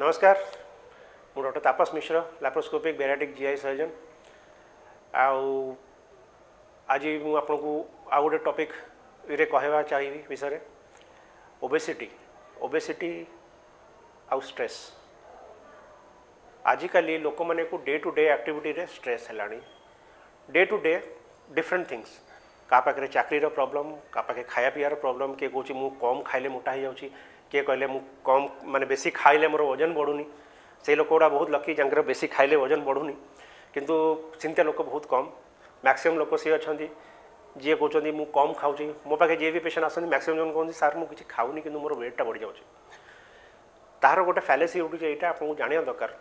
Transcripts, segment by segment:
नमस्कार मु doctor Tapas Mishra laparoscopic bariatric GI surgeon आज मु आपको आउ गोटे टॉपिक रे कहवा चाहिए विषय ओबेसिटी आउ स्ट्रेस। आजिकल लोक मैंने को डे टू डे एक्टिविटी रे स्ट्रेस है day to day different things का पाखे चाकरी प्रॉब्लम का पाखे खाया पीआर प्रॉब्लम किए कौन मु कम खाइले मोटा हो जाऊँगी किए कहले मु कम माने बेसी खाइले मोर वजन बढ़ुनी से लोक गुड़ा बहुत लकी जंकर बेसी खाइले वजन बढ़ुनी किंतु चिंता लोक बहुत कम मैक्सिमम लोक सी अच्छा जी कहते मु कम खाऊँ मो पाखे जी भी पेशेंट आसती मैक्सिमम जन कहते सार मुझे खाऊनी कि मोर वेटा बढ़ी जाऊँगी तार गोटे फैलेसी उठुचे यहाँ आपको जाना दरकार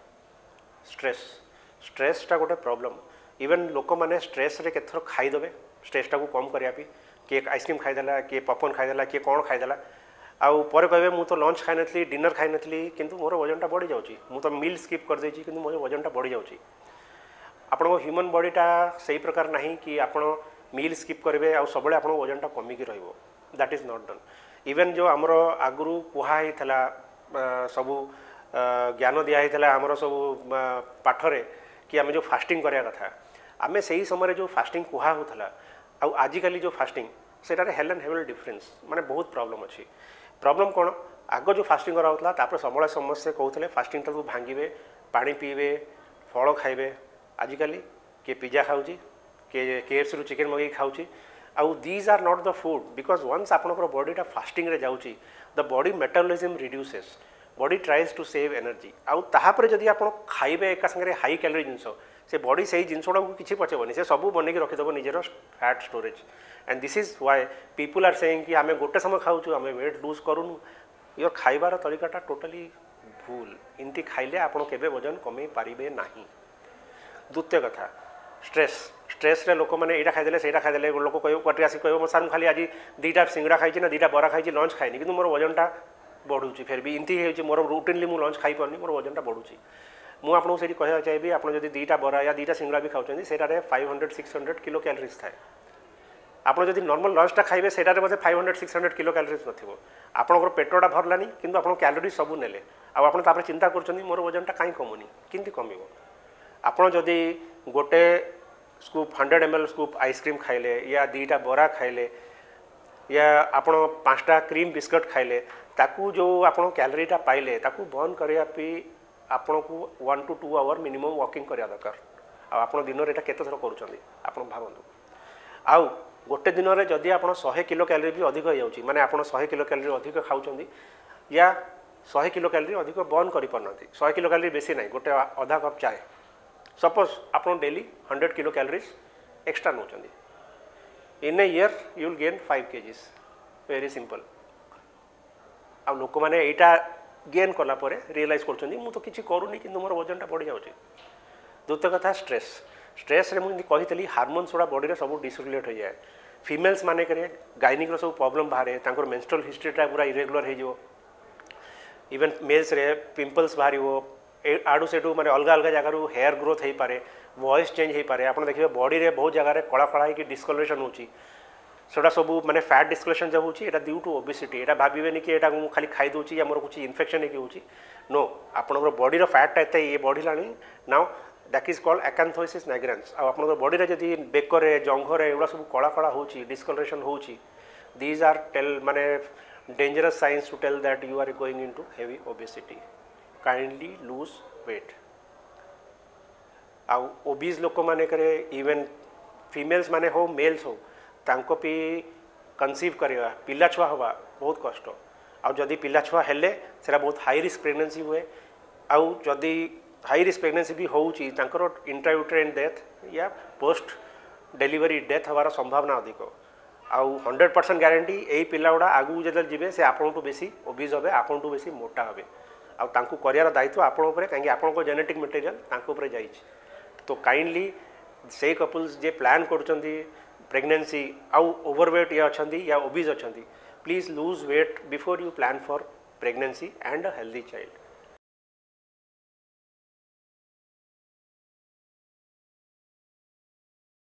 स्ट्रेसटा गोटे प्रॉब्लम इवन लोक मैंने स्ट्रेस रे केथर खाईदे स्ट्रेसटा को कम करने किए आइसक्रीम खाईदेला किए पॉपकॉर्न खाईदेला किए कौन खाईदेला आउ पर कहे मुझे तो लंच खाई नी डिनर खाई नी किंतु मोर वजनटा बढ़ी जाऊँगी मुझे मील स्किप कर देछि किंतु मोर वजनटा बढ़ी जाऊँगी आपन ह्यूमन बॉडीटा से ही प्रकार नहीं कि आपन मील स्किप करेंगे आ सब आप वजनटा कमिकी रहिबो that is not done even जो आमर आगु कुहाई सबू ज्ञान दिखाई आमर सब पाठरे कि आम जो फास्टिंग करिया कथा आमे से ही समय जो फास्टिंग कुहा होता आउ आजिकली जो फास्टिंग सेटारे हेल एंड हेवेल डिफरेंस माने बहुत प्रॉब्लम अच्छी प्रॉब्लम कौन आग जो फास्टिंग कराला सबले समस्या कहते फास्टिंग टाक भांगे पानी पीबे फल खाइबे आजिकली किए पिज्जा खाऊँ किए KFC रु चिकेन मगे खाऊँ आउ these are not the food because once आपनकर बॉडीटा फास्टिंग रे जाऊँगी the body metabolism reduces body tries to save energy आउ ताहापर जदि आप खाइबे एका संगे हाई कैलोरी जिनस से बॉडी से जिनस गुड़ा किसी पचेबनी से सब बनई रखीदेव निजर fat storage and this is why people are saying कि आमे गोटे समय खाऊँ आमे वेट लूज करूँ योर खाइबार तरीकाटा टोटाली भूल इनती खाइले आपन केबे वजन कमे पारिबे नाही। द्वितीय कथा स्ट्रेस रे लोक मैंने यहाँ खाईदे से खाईदे लोक कटे आसिक कह सार खाली आज दुईटा सिंगड़ा खाई ना दुईटा बरा खाई लंच खाइनी कि मोर वजनटा बढ़ुची फिर भी इनती हो मोर रुटीनली मु लंच खाई पारनी मोर वजनटा बढ़ुची मुझे आपको से कहना चाहिए आप जब दुईटा बरा या दुईटा सिंगड़ा भी खाऊँ से 500-600 किलो कैलोरीज थाए आप जब नॉर्मल लंचटा खाइबे से 500-600 किलो कैलोरीज नथिबो आपनकर पेटटा भरलानी किंतु आपन कैलोरी सब नेले आप चिंता कर मोर वजनटा कहीं कमुनी किंतु कमिबो आपन जदि गोटे स्कूप 100 ml स्कूप आइसक्रीम खाइले या दुईटा बरा खाइले या आपन 5टा क्रीम बिस्कुट खाइले ताकू जो आपन कैलोरीटा पाइले ताकू बर्न करने आपन को 1 to 2 आवर मिनिमम वॉकिंग करिया दरकार आप दिन में केते थर करूछंदी आपन भावंतु आउ गोटे दिन में जदि आप 100 किलो कैलोरी भी अधिक हो जाउची माने आप 100 किलो कैलोरी अधिक खाउछंदी या 100 किलो कैलोरी अधिक बर्न करि पारनती 100 किलो कैलोरी बेसी नहीं गोटे आधा कप चाय सपोज आप डेली 100 किलो कैलोरीज एक्स्ट्रा नौचंदी in a year you will gain 5 kgs very simple आ लोक मैंने यहाँ गेन कलापर रियलाइज कर तो किसी करूनी कि मोर वजनटा बढ़ी जाऊँगी। द्वितीय कथा स्ट्रेस रे मुझे कही हार्मोन्स गुड़ा बॉडी सब डिसरेगुलेट हो जाए फीमेल्स माने गायनिक सब प्रॉब्लम बाहर मेंस्ट्रुअल हिस्ट्रीटा पूरा इरेगुलर हो इवन मेल्स रे पिंपल्स बाहर आड़ू सेठू माने अलग अलग जगार हेयर ग्रोथ हो पारे वॉइस चेंज हो पारे आप देखिए बॉडी रे बहुत जगह कला कला हो डिस्कलरेशन होची सेटा सब माने फैट डिस्कलेशन जब होची एटा ड्यू टू ओबेसिटी एटा भाबिबेनी कि एटा खाली खाई दूची या मोर कुछ इन्फेक्शन है होची नो आपनकर बॉडी रो फैट एते ये बढ़िलानी now that is called acanthosis nigricans आपनकर बॉडी रे जदी बेकरे जंघरे एडा सब कला कला होची डिस्कलरेशन होची दीज आर टेल माने dangerous signs to tell that you are going into heavy obesity kindly lose weight आउ ओबीज लोक माने करे इवन फीमेल्स माने हो मेल्स हो तांको भी कनसीव करवा पिला छुआ हवा बहुत कष्ट आउ जदि पिला छुआ हेले सेरा बहुत हाई रिस्क प्रेगनेंसी हुए आउ जदि हाई रिस्क प्रेगनेंसी भी होउची तांकर इंट्रायूटेराइन डेथ या पोस्ट डिलीवरी डेथ हवार संभावना अधिक आउ 100% ग्यारंटी यही पिला गुड़ा आगू जो जी से आपन बेसी ओबीज हे आपन बेसी मोटा हे आउ तांको करियार दायित्व आपण उपरे कहीं आपण जेनेटिक मटेरियल तांको उपरे जाइछ तो काइंडली से कपल्स जे प्लान कर प्रेगनेंसी आउ ओवरवेट या अच्छा या ओबीज अच्छा please lose weight before you plan for pregnancy and a healthy child.